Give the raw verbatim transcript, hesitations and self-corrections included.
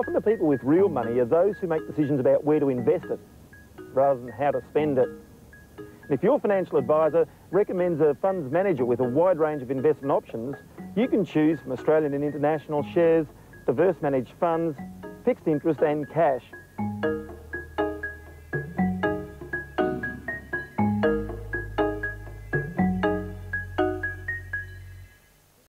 often the people with real money are those who make decisions about where to invest it, rather than how to spend it. And if your financial advisor recommends a funds manager with a wide range of investment options, you can choose from Australian and international shares, diverse managed funds, fixed interest and cash.